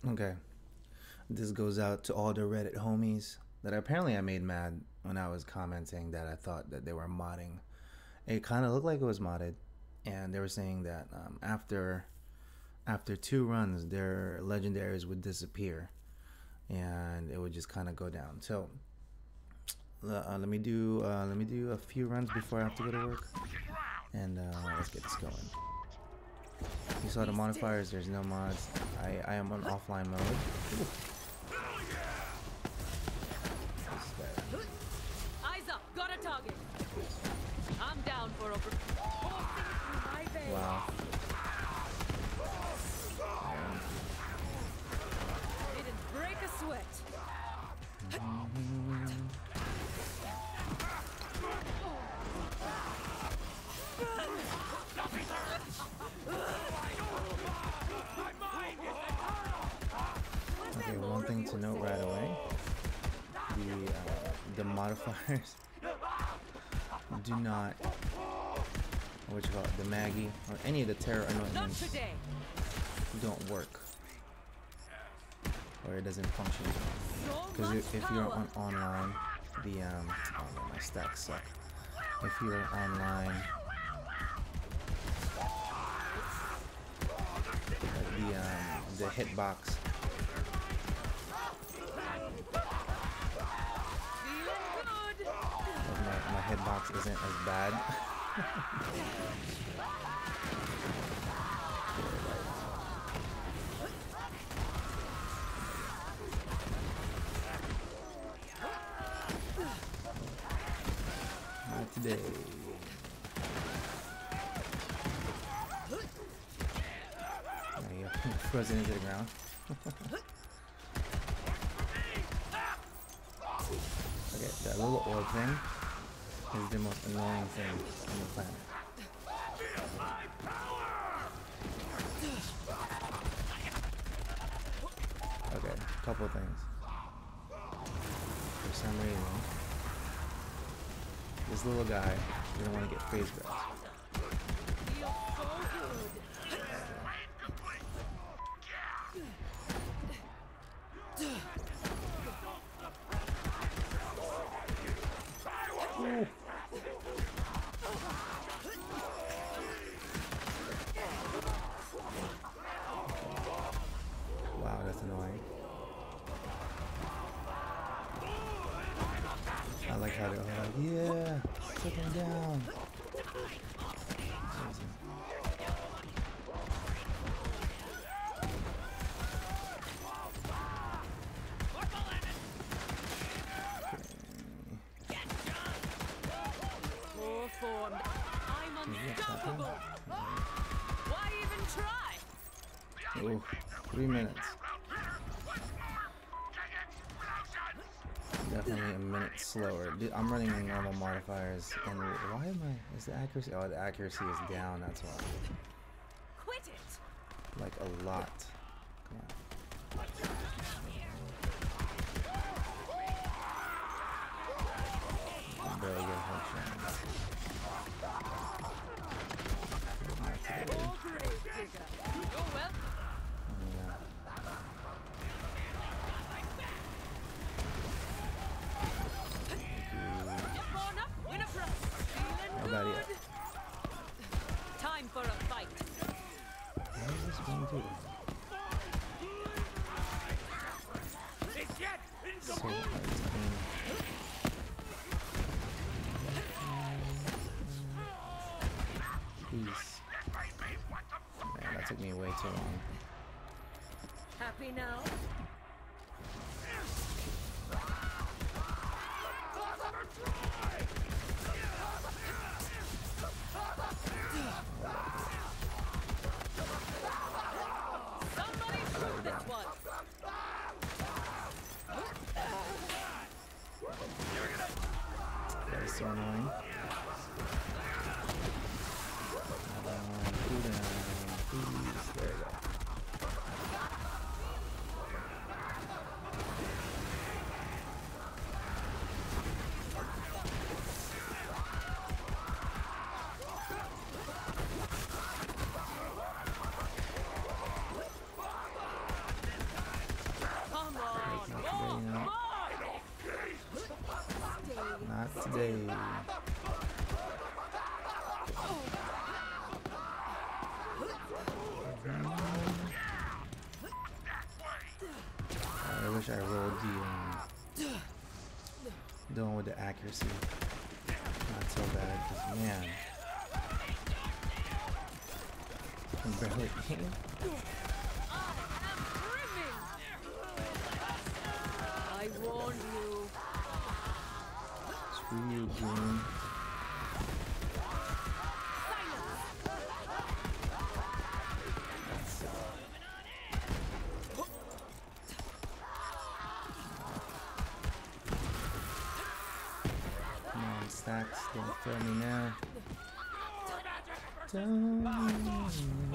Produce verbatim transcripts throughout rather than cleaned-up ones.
Okay. This goes out to all the Reddit homies that apparently I made mad when I was commenting that I thought that they were modding. It kind of looked like it was modded, and they were saying that um, after after two runs, their legendaries would disappear, and it would just kind of go down. So uh, let me do uh, let me do a few runs before I have to go to work, and uh, let's get this going. You saw the modifiers. There's no mods. I I am on offline mode. Ooh. Eyes up, got a target. I'm down for a wow. Didn't break a sweat. Mm-hmm. Okay, one thing to note right away. The, uh, the modifiers do not, what you call it, the Maggie or any of the terror anointments don't work, or it doesn't function. Because so if, if you're on online, the um, oh no, my stacks suck. If you're online, the um, the hitbox. My, my hitbox isn't as bad. Not today. There you go. Frozen into the ground. Okay, that little orb thing is the most annoying thing on the planet. Okay, couple things. For some reason, this little guy didn't want to get phase grabs. Ooh. Wow, that's annoying. I like how they're like, yeah, take him down. I'm unstoppable. Why even try? Ooh, three minutes. Definitely a minute slower. Dude, I'm running normal modifiers, and why am I? Is the accuracy? Oh, the accuracy is down. That's why. Quit it. Like a lot. Come on. I barely get a headshot. Time for a fight. What is this going to do? So hard to aim. Peace. Man, that took me way too long. Happy now? Somebody shoot this one. That is so annoying. Cool down, please. There we go. today. I wish I rolled the um, the one with the accuracy. Not so bad, because man, I'm barely hitting. I warned you. Screw you, goon. Come on, stacks, don't throw me now. Don't.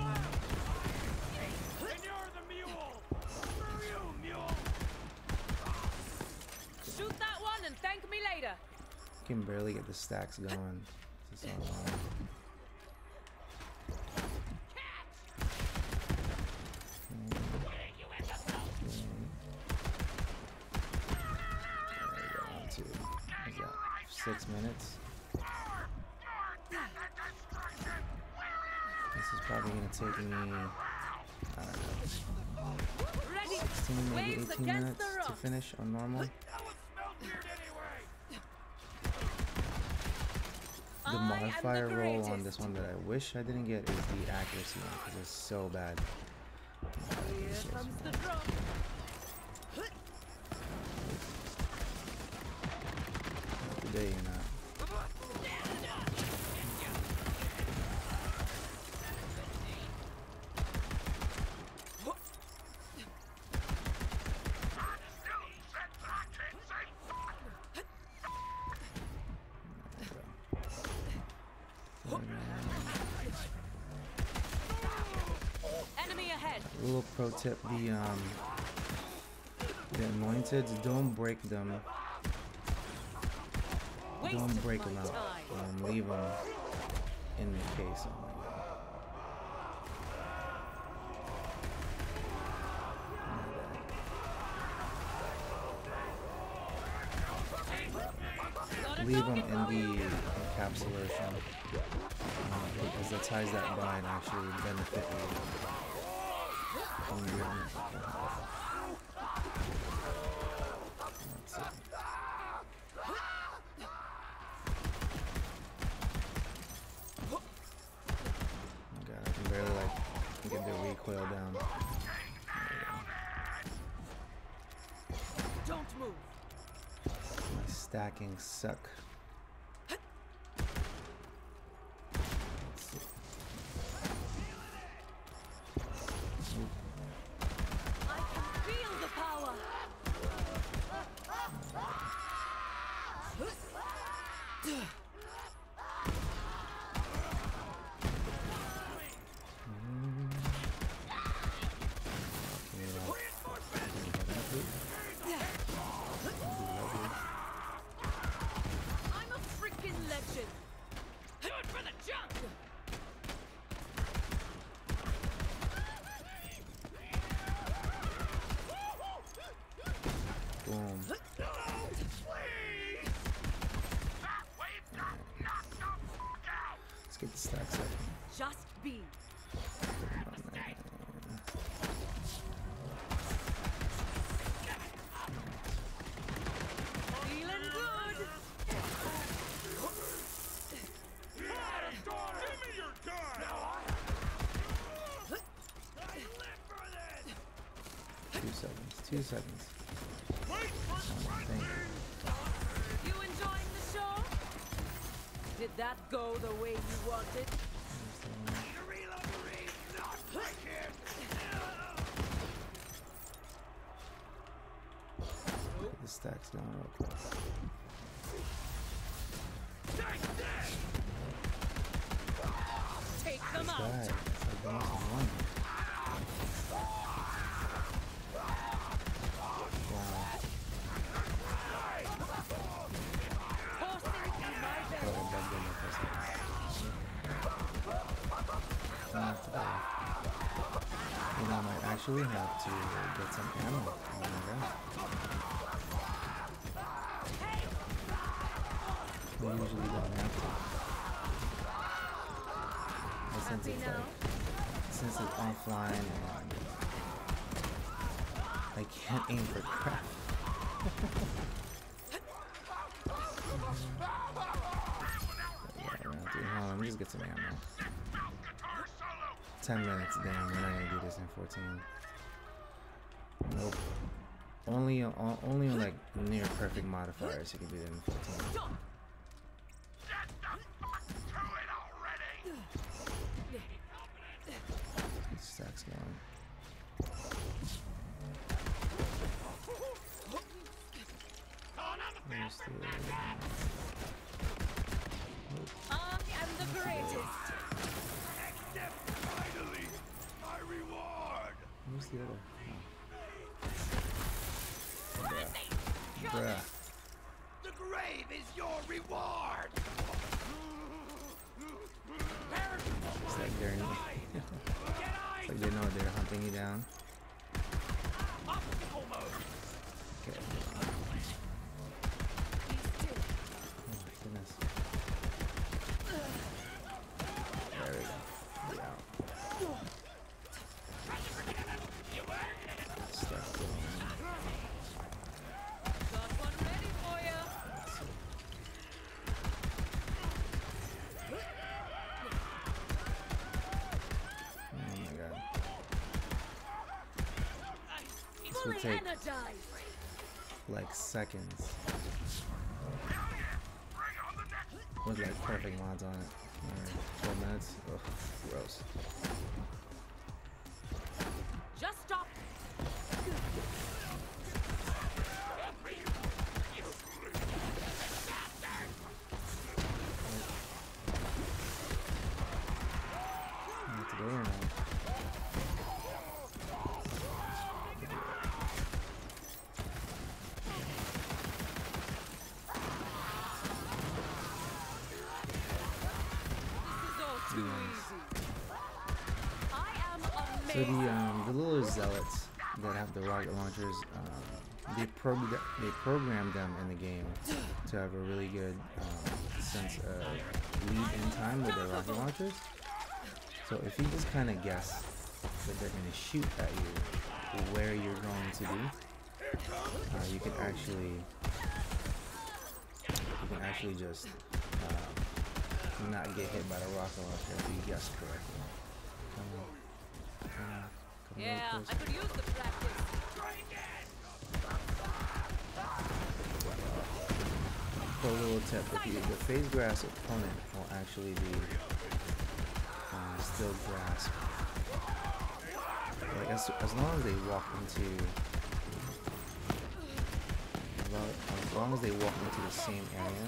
Shoot that one and thank me later. Can barely get the stacks going. This is so long. Six minutes. This is probably gonna take me, I don't know, sixteen, maybe eighteen minutes to finish on normal. The modifier roll on this one that I wish I didn't get is the accuracy one, because it's so bad. Here comes the drop. Today you're not. Enemy ahead. A little pro tip: the um, the anointeds, don't break them. Don't break them out. Um, leave them in the case. Oh my God. Leave them in the encapsulation, uh, because that's how that bind actually benefit you. From the, um, let's see. Barely like get the recoil down. Don't move. My stacking suck. Let's see. I can feel the power. I'm a freaking legend. Do it for the jump. Boom. Let's get the stacks up. Just be. Feeling good. Give me your gun! Two seconds. Two seconds. Wait for Thank you. You enjoying the show? Did that go the way you wanted? The stacks going real close. Take them This out. guy, it's like the most one. Forcing in my Oh, belly. I bugged in there for a second. Not today. You know, I might actually have to get some ammo. Oh my god. We usually don't have to. But since it's like, since it's offline and I can't aim for crap. Yeah, around three. Hold on, let me just get some ammo. Ten minutes, damn, we're not gonna do this in fourteen. Nope. Only on, only on like near perfect modifiers you can do it in fourteen. Stacks going. Where's the... I am the greatest. Finally, my reward. Where's the other? Oh. Bruh. The grave is your reward. It's like they're it's like they know they're hunting you down. Okay. Oh my goodness. There we go. Be out. Stuff going. Got one ready for you. Let's see. Oh my god. This will Fully take energized. like seconds. With like perfect mods on it. Alright, twelve minutes. Ugh, gross. Just stop. Not today or no? This is all too easy. I am So amazing. the um, the little zealots that have the rocket launchers, um, they prog they programmed them in the game to have a really good um, sense of lead in time with their rocket launchers. So if you just kind of guess that they're going to shoot at you, where you're going to be, uh, you can actually you can actually just um, not get hit by the rocket launcher if you guess correctly. Come on. Come on. Come on, Yeah, closer. I could use the practice. For a little tip, if you, the phase grass opponent will actually be uh, still grasp. Like as, as long as they walk into, as long, as long as they walk into the same area.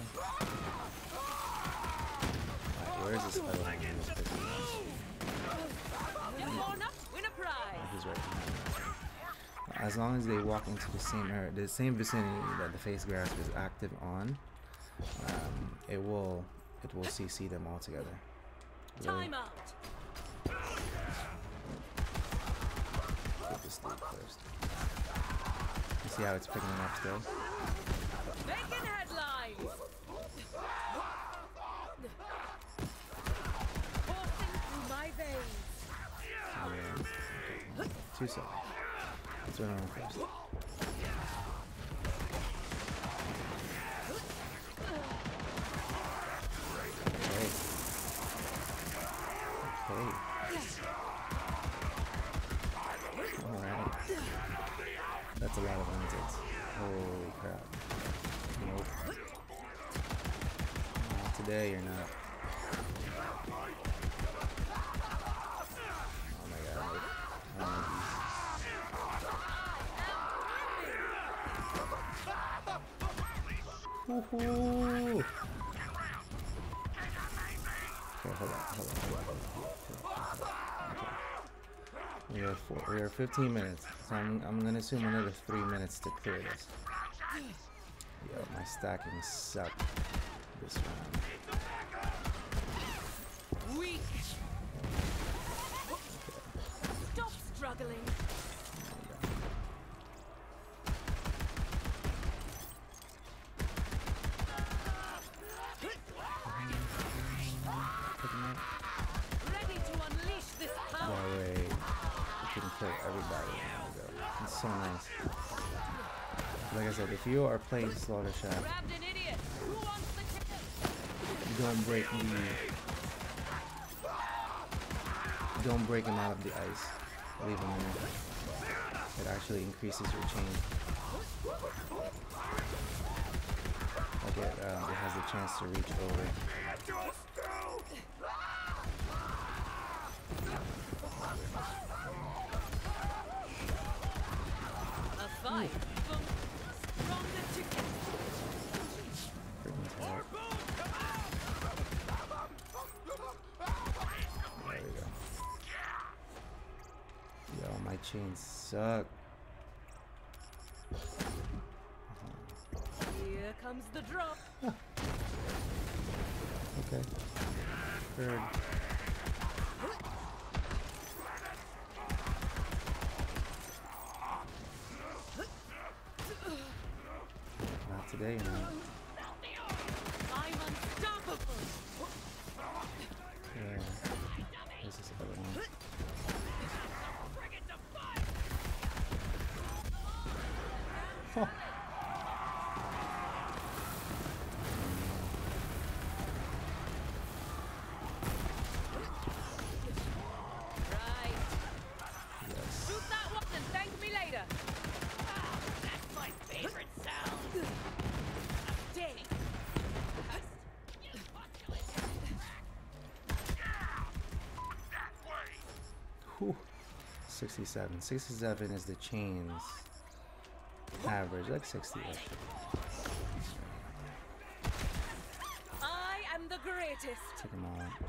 Alright, where is this other one? This person is? Just warm up, win a prize. He's right behind me. As long as they walk into the same area, the same vicinity that the face grasp is active on, um, it will it will C C them all together. Really? Time out. Get this dude first. You see how it's picking him up still? Making headlines. Coursing through my veins. Yeah. Okay. Two seconds. Let's run on first. Okay. Okay. Alright. That's a lot of antics. Holy crap. Nope. Not today, you're not. Oh my god, nope. Um, Woohoo! Okay, hold on, hold on, hold on, hold on. Okay. We are four, we are fifteen minutes, so I'm, I'm gonna assume another three minutes to clear this. Yo, my stacking sucked this round. Weak. Stop struggling. Okay. everybody. There we go. It's so nice. Like I said, if you are playing Slaughter Shaft, Grabbed an idiot. Who wants the kill? don't break the don't break him out of the ice. Leave him in there. It actually increases your chain. Like it, um, it has the chance to reach over. A fight. Stronger together. Freaking tight. There we go. Yo, my chains suck. Here comes the drop. Okay. Third. Not today, man. I'm unstoppable. Yeah. This is the other one. Huh. Right. Yes. Shoot that one and thank me later. Ah, that's my favorite sound. Dang. Whew. sixty-seven. sixty-seven is the chains average, like sixty actually. I am the greatest. Take them all out.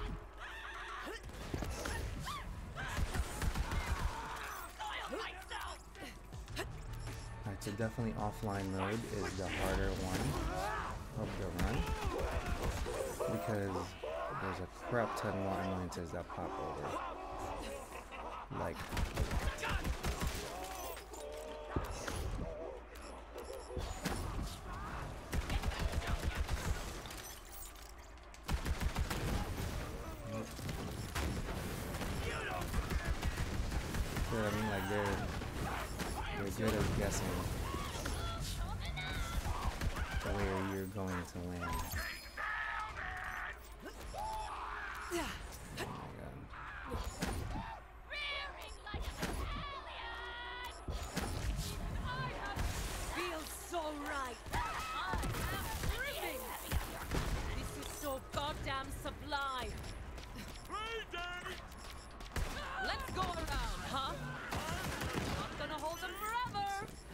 Alright, so definitely offline mode is the harder one of the run because there's a crap ton more annoyances that pop over. Like you know what I mean? Like they're they're good at guessing where you're going to land. Oh my god. Feels so right. I am dreaming. This is so goddamn sublime. Let's go around, huh? Not gonna hold them forever.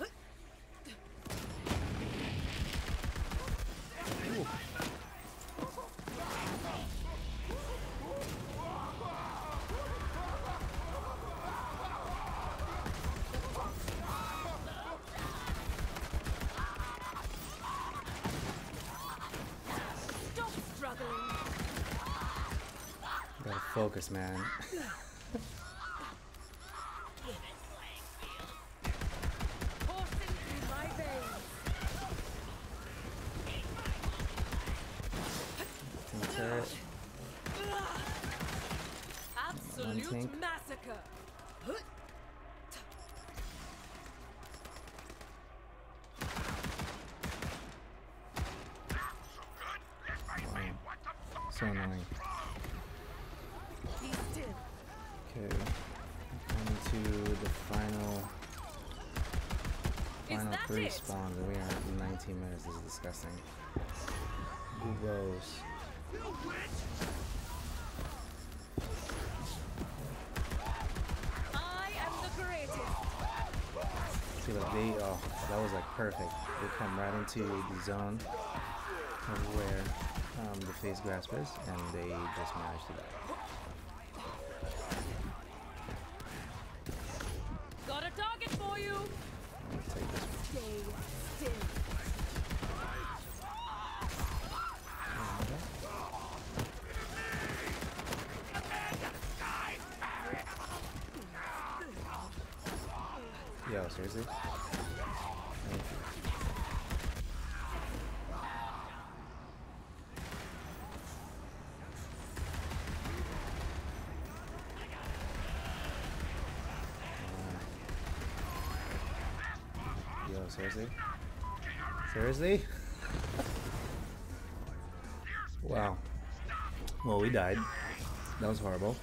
Ooh. Stop struggling. Gotta focus, man. Coursing through my veins. Team turret. Absolute tank. massacre. Wow. So annoying. Be still. Okay. Coming to the final Is final that three it? spawns and we are at nineteen minutes. This is disgusting. Who goes? I am the greatest. See, like they, oh, that was like perfect. They come right into the zone of where um, the face grasp is, and they just managed to die. Got a target for you. I'm gonna take this one. Stay still. Yo, seriously? Thank you. seriously? Seriously? Wow. Well, we died. That was horrible.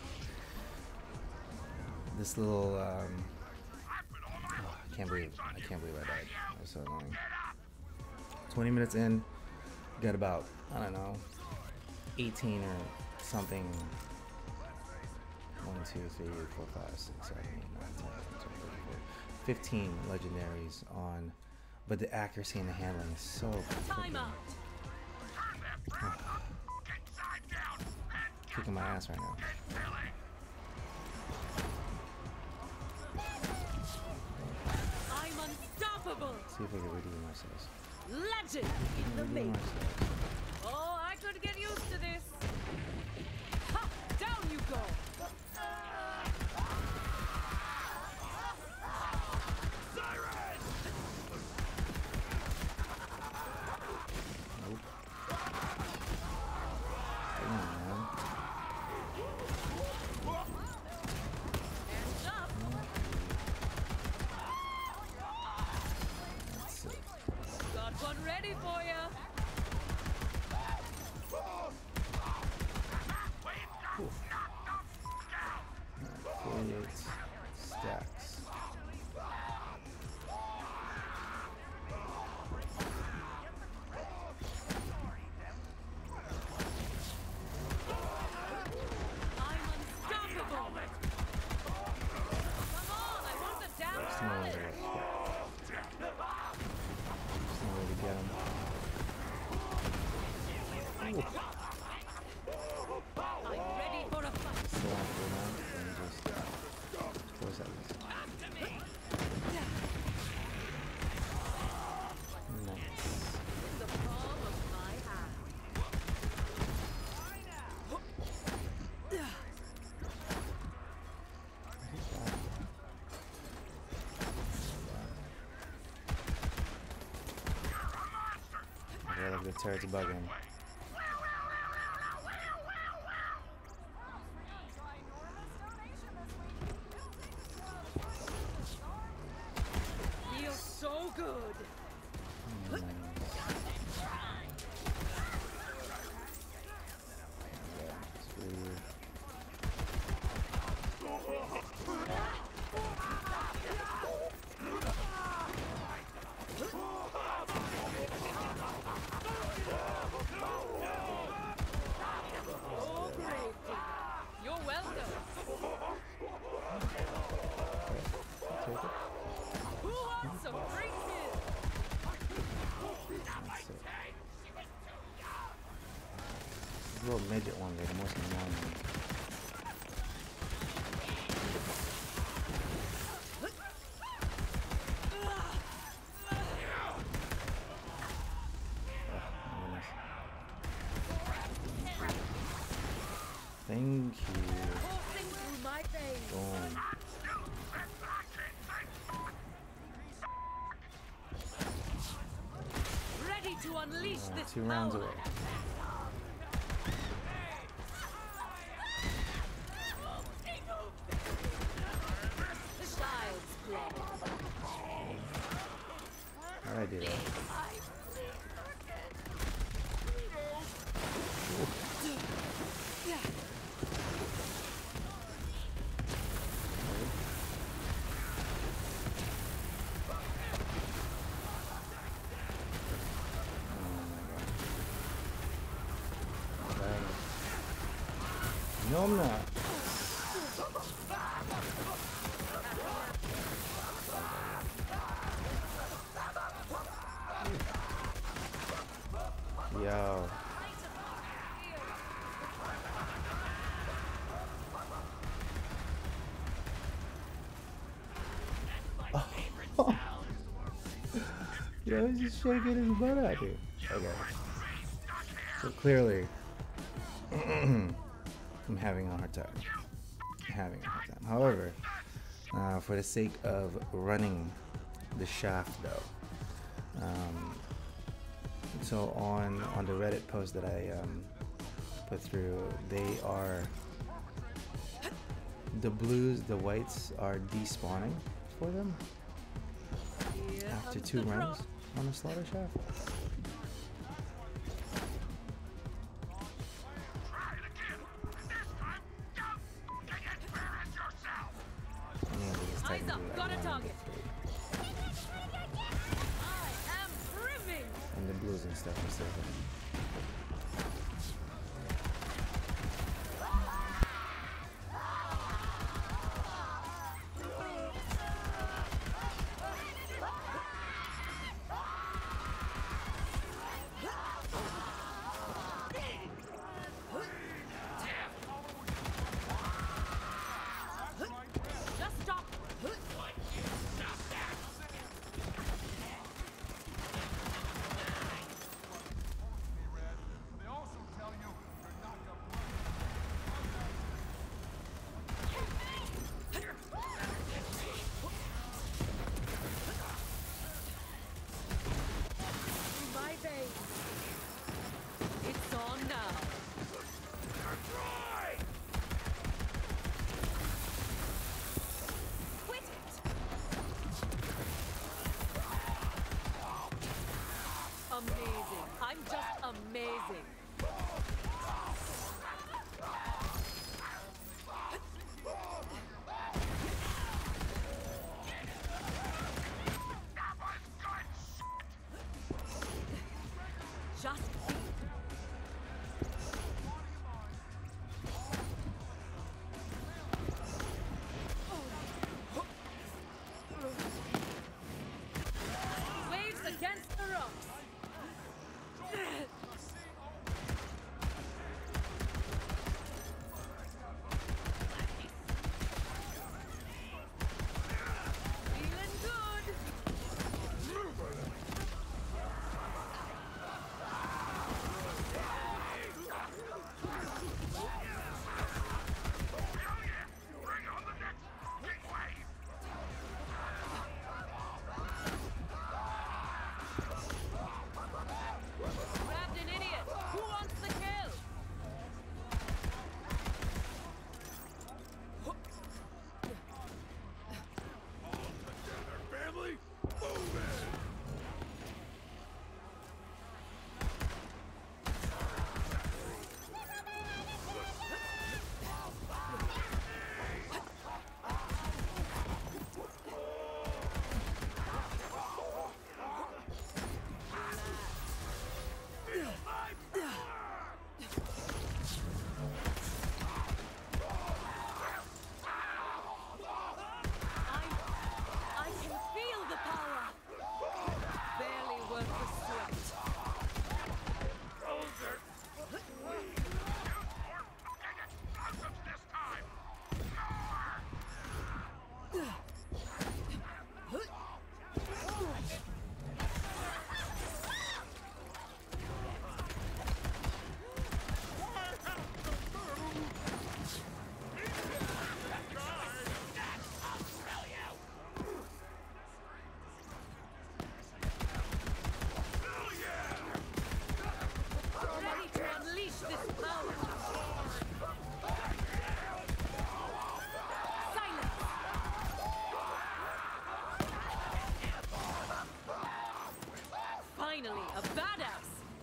This little, um... oh, I can't believe, I can't believe I died. That was so annoying. twenty minutes in, got about, I don't know, eighteen or something. one, two, three, four, five, six, seven, eight, nine, ten, eleven, twelve, thirteen, fourteen, fifteen legendaries on, but the accuracy and the handling is so freaking... Kicking my ass right now. I'm unstoppable. Let's see if we can redeem ourselves. Legend in the Redeem making. ourselves. Oh, I could get used to this. Ha! Down you go. Nope. Come on, man. Hands up. That's it. Got one ready for ya. forty-eight stacks. I'm unstoppable. Come on, I want the damn There's no way to challenge. There's no way to get him. Ooh. I'm ready for a fight. Still have to run and just close that list. Nice. In the palm of my hand. Yeah, look, the turret's bugging. Feels so good. Nice. Screw. Oh, great. You're welcome. Take it. Who wants some free kill? That's it. These little midget ones are the most annoying. Oh, my goodness. Thank you. Coursing through my veins. Boom. Ready to unleash Uh, this two rounds power. away. Child's play. How'd I do that? No, I'm not. Yo. Yo, he's just shaking his butt out here. Okay. So clearly, I'm having a hard time. Having a hard time. However, uh, for the sake of running the shaft, though, um, so on on the Reddit post that I um, put through, they are the blues, the whites are despawning for them. Here After comes two the runs drop. on the slaughter shaft. Try it again. This time, don't fucking embarrass yourself. I mean, it's Eyes technically up, like got a one of the target. three. I am brimming. And the blues and stuff are still there. Just stop. They also tell you you're not the My veins. It's on now. Quit it. Amazing. I'm just amazing. Just be. Waves against the rocks. Feeling good. Bring on the next fucking wave. Grabbed an idiot. Who wants the kill? Family, move it. I, I can feel the power. Barely worth the sweat. Explosives this time. Ready to unleash this power. Silence. Finally, a badass.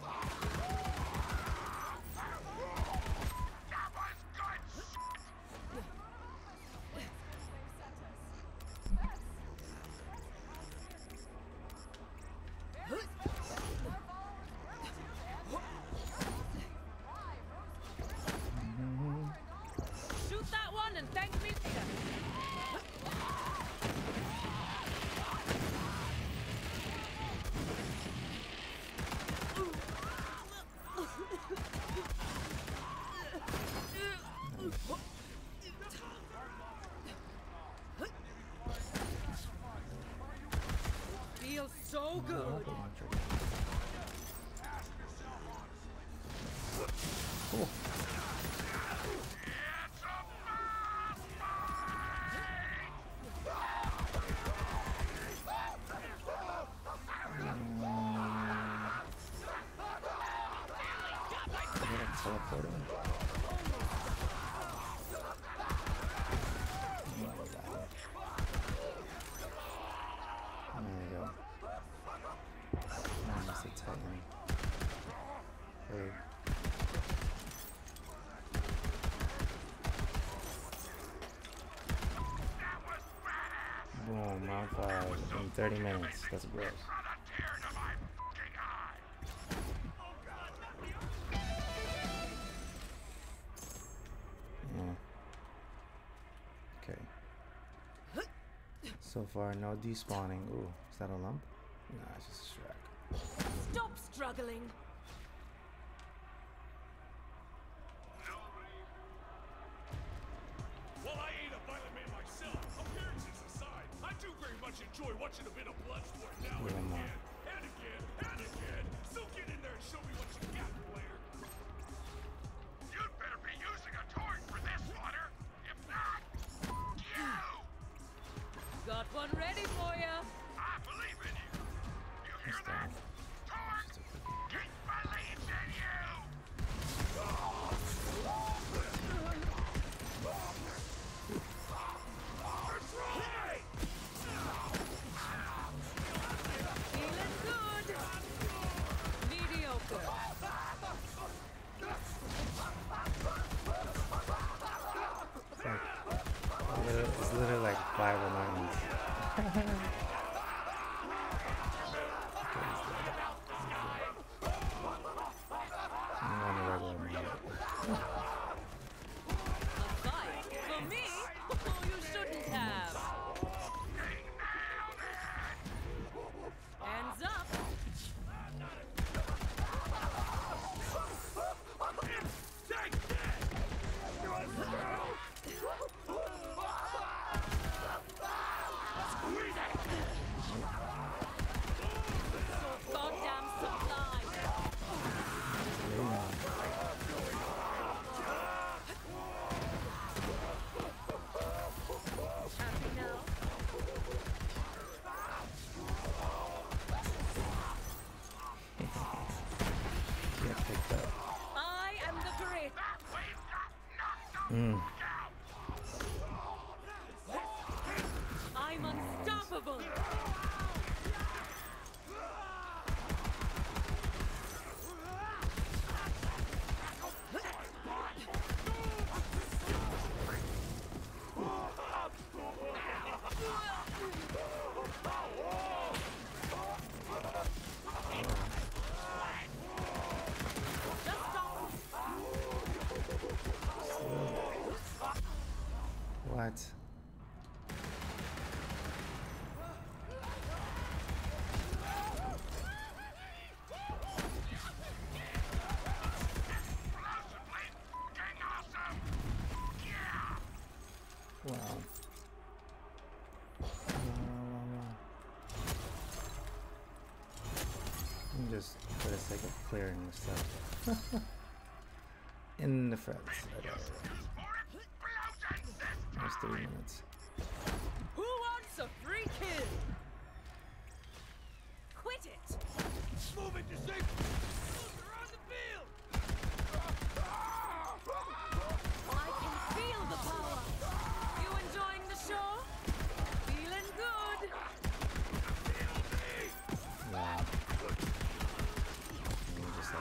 That was good shit. Shoot that one and thank me later. Feels so good. Cool. Teleporting. There we go. Boom, round five in thirty minutes. That's gross. Yeah. Okay. So far, no despawning. Ooh, is that a lump? Nah, it's just a shrek. Stop struggling. Well, I ain't a violent man myself. Appearances aside, I do very much enjoy watching a bit of blood sport now and Yeah, again, and again, and again. So get in there and show me what you got, player. You'd better be using a torch for this water. If not, you! Got one ready for you. I believe in you. You hear What's that? that? Torch! Keep believes in you! That's right! Feeling good. Mediocre. It's like, literally- it's literally like five reminders. I'm on a regular mode. A fight for me? Oh, you shouldn't have. Hands up. Take that! So goddamn supply. Happy now? Get picked up. I am the great. Mm. I'm unstoppable. Just stop. What? Wow. Wow, wow, wow. I'm just for the sake of clearing this stuff. In the fence. That's three minutes. Who wants a free kill? Quit it. Moving to safety! They're on the field! I can feel the power. You enjoying the show? Feeling good. Yeah. And we just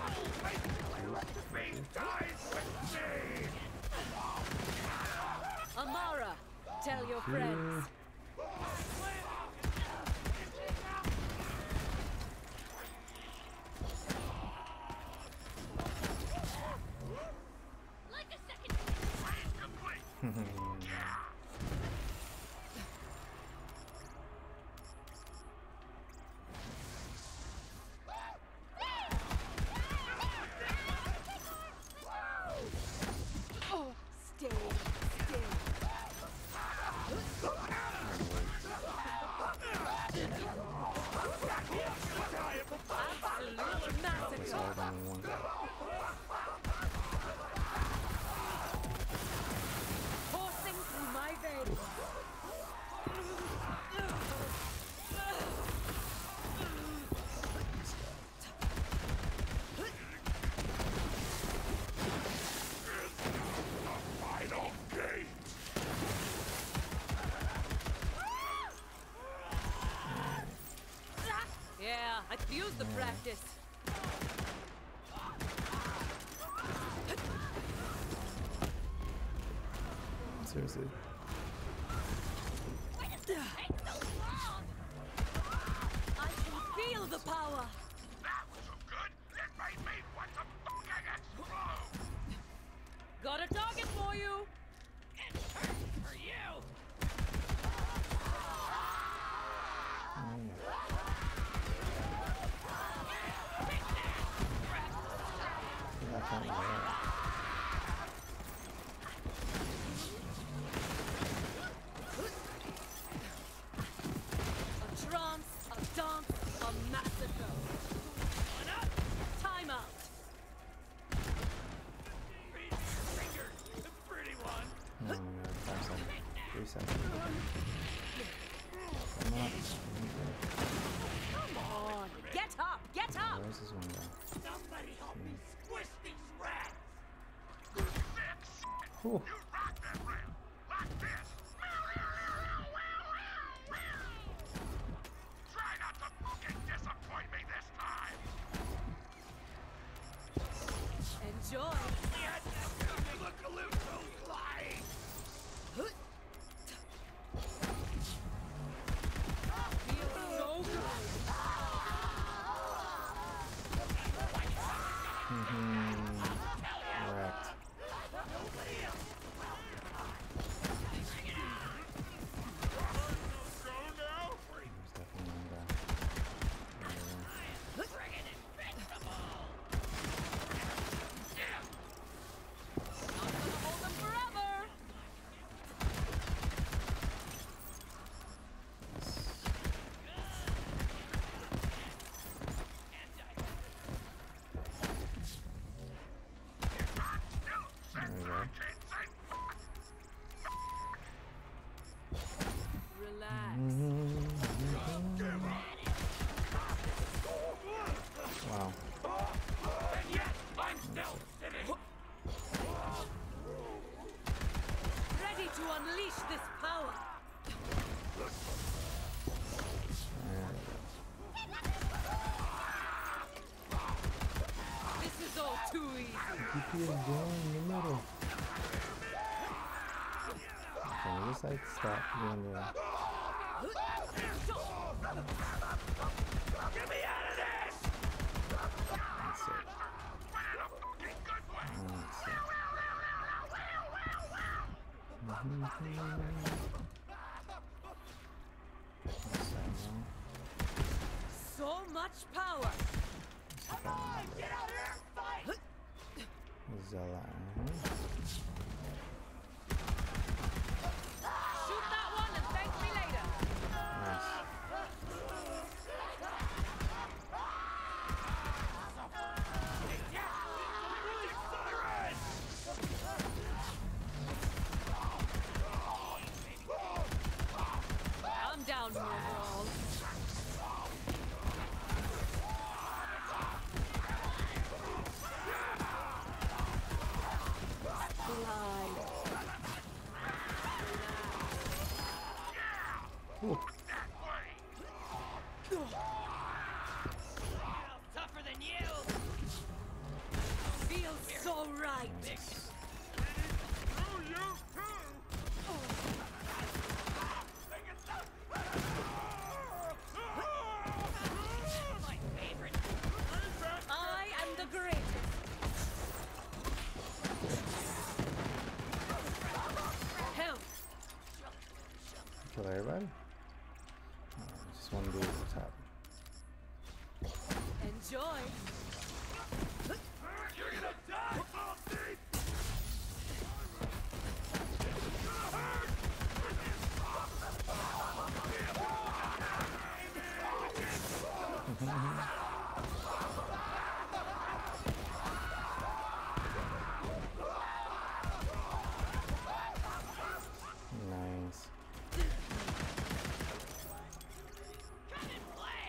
like, Amara, tell your friends. Like a second. Plan complete. Oh, stay still. Absolute massacre. it's all only one. Coursing through my veins. Final gate! Yeah, I could use the practice. Seriously. the power. That was so good, it made me want to fucking explode! Got a target for you. It hurts for you. That can't work. A trance, a dance, a massacre. One up. Time out. Fingers, the pretty one! Oh my god, five seconds. Three seconds. Come on. Come on. Get up. Get up. Where's this one guy? Somebody help me squish these rats! Ooh. You rock that rat! Like this! Try not to fucking disappoint me this time! Enjoy. Yes! Look, Calypso flying! Feels so good. Correct. Go now! There's definitely one guy. Friggin' invincible. Not gonna hold them forever. There we go. Relax. Wow. And yet, I'm still sitting! Ready to unleash this power. There This is all too easy. we go. Keep it going in the middle. Can we just like stop doing the... Get me out of this! That's it. That's it. Mhm. What's that now? So much power. Come on, get out here and fight! Zella. Shoot that one and thank me later. Nice. I'm down for overall. Glide. Ooh. Tougher than you. Feels so right. Screw you too! My favorite. I am the greatest. Help. Kill everybody? Oh, just one dude at the top. Enjoy. You're gonna die, Ball Thief! Nice. Come and play.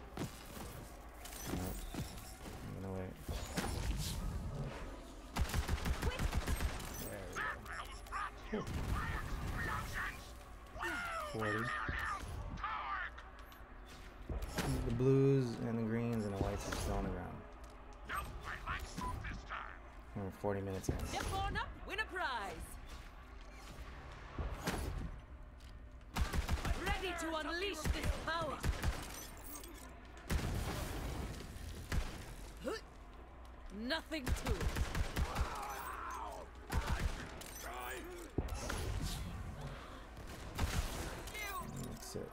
Nope. I'm gonna wait. There we go. forty. The blues and the greens and the whites are still on the ground. Nope, I like soup this time. We're forty minutes in. Step on up, win a prize. Ready to unleash this power. Nothing to it. That's it.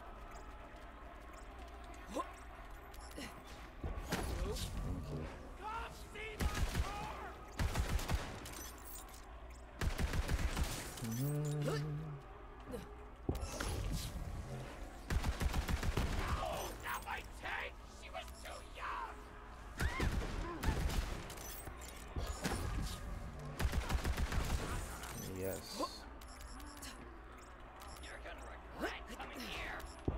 Thank you. Mm-hmm. Yes. You're gonna regret coming here.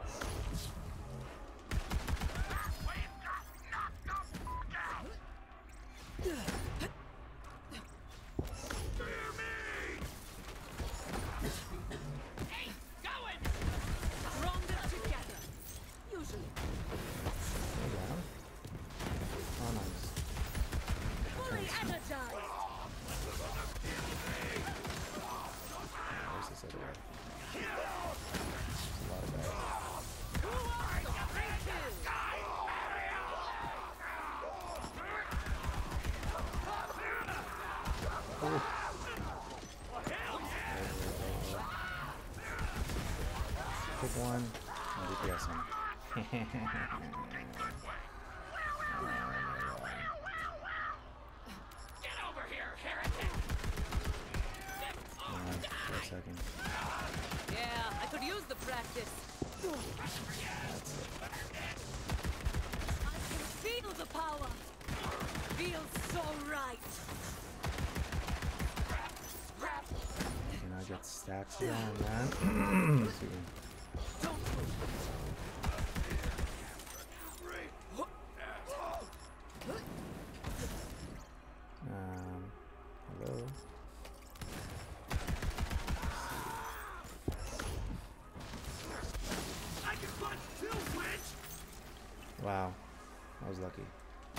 Hey, going! Stronger together. Usually. Go down. Oh, nice. Fully energized. Where's this other guy? There's a lot of guys. Who wants the free kill? Oh. Pick one. Oh, D P S him. Get over here, heretic! Alright, for a second. Yeah, I could use the practice. That's it. I can feel the power. Feels so right. Can I get stacks down, man? Excuse me. Don't move. Um, hello? I can punch too, witch! Wow, I was lucky.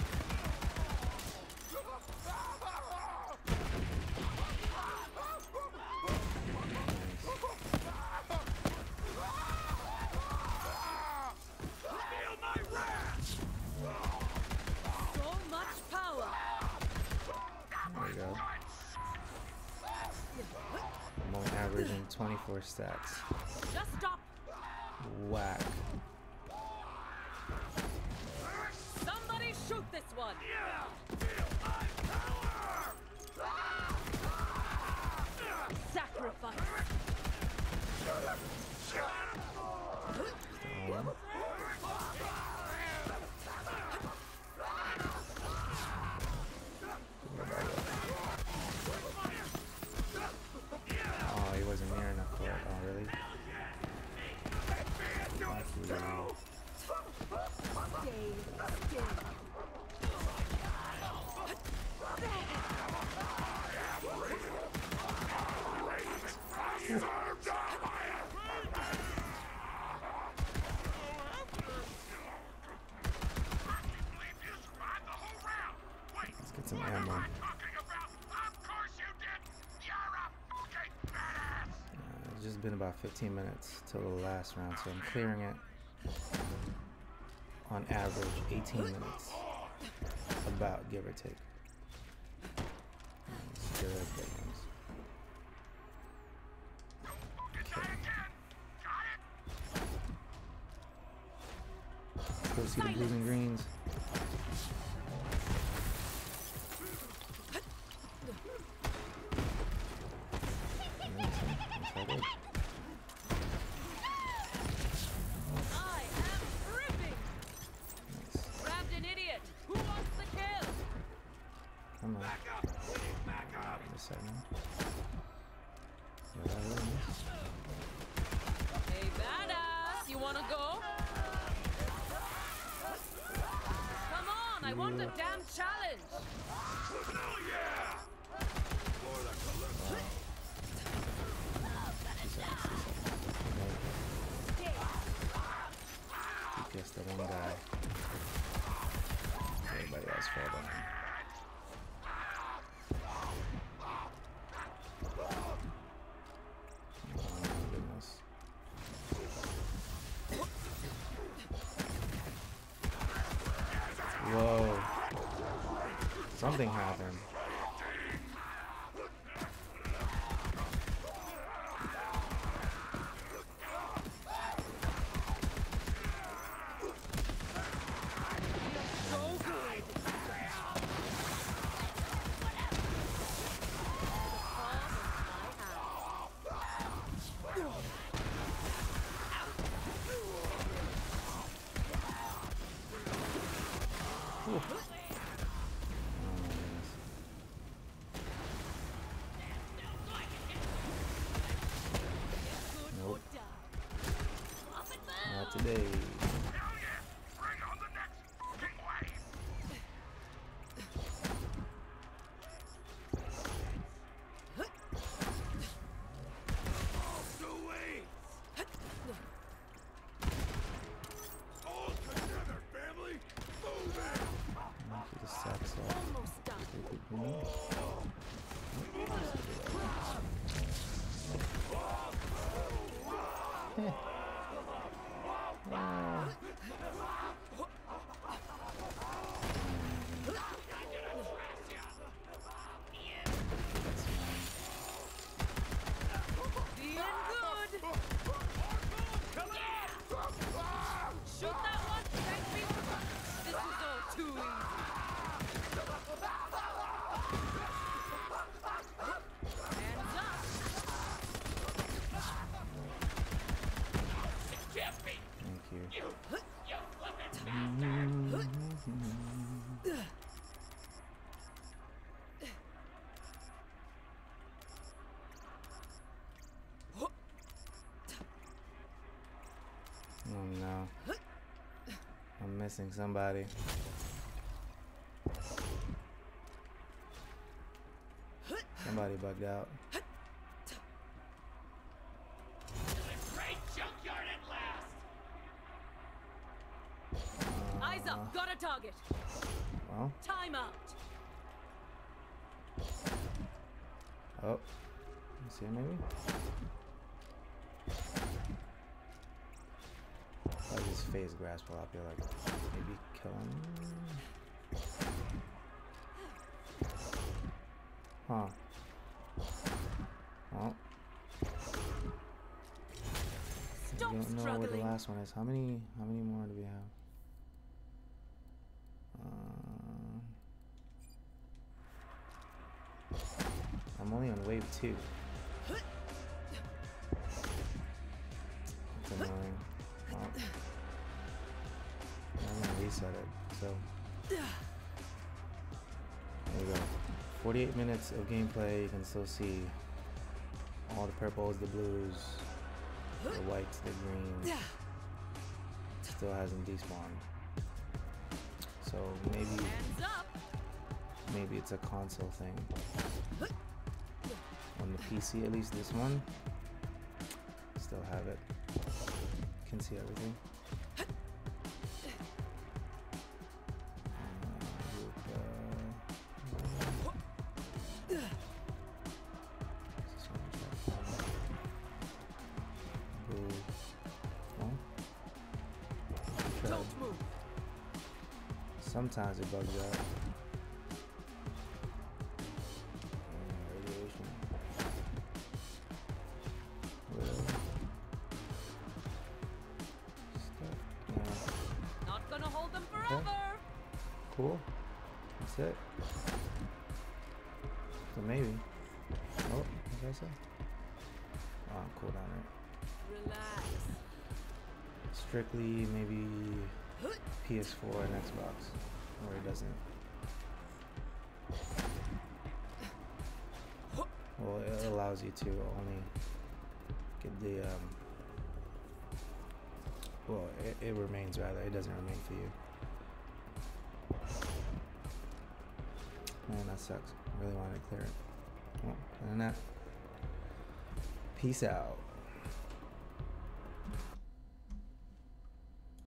Feel my wrath! So much power. There we go. I'm only averaging twenty-four stacks. Just stop. Whack. Somebody shoot this one. Yeah! Feel my power! Sacrifice. Um, oh, he wasn't near enough for it. Oh, really? Lucky. Stay still. Let's get some ammo. Talking about, of course you did! You're a fucking badass! Uh, it's just been about fifteen minutes till the last round, so I'm clearing it on average eighteen minutes. About, give or take. Let's get rid of big ones. Try again! Got it? Go see the blues and greens. I am ripping. Grabbed an idiot. Who wants the kill? Come on. Back up! Please back up! Just a second. Yeah, that really is. Hey, badass. You wanna go? Come on, I want a damn challenge. Hell yeah! For the Calypso! Just the one guy. Everybody else fall down. Oh my goodness. Whoa. Something happened. Today. Oh no. I'm missing somebody. Somebody bugged out. Great junkyard at last. Uh, Eyes up, got a target. Well. Time out. Oh. You see it maybe? I just phase grasp while I'll be like, maybe kill him. Huh. Well. Stop I don't know where the struggling. last one is. How many how many more do we have? Uh, I'm only on wave two. That's annoying. Well, I'm gonna reset it. So there we go. forty-eight minutes of gameplay. You can still see all the purples, the blues, the whites, the greens. Still hasn't despawned. So maybe Hands up. maybe it's a console thing. On the P C, at least this one, still have it. Can see everything. Don't move. Sometimes it bugs out. Radiation. Really? Stuff. Yeah. Not gonna hold them forever. Cool. That's it. So maybe. Oh, what did I say? Oh, cool down there. Relax. Strictly maybe P S four and Xbox, where it doesn't. Well, it allows you to only get the um. Well, it, it remains rather. It doesn't remain for you. Man, that sucks. I really wanted to clear it. Well, other than that, peace out.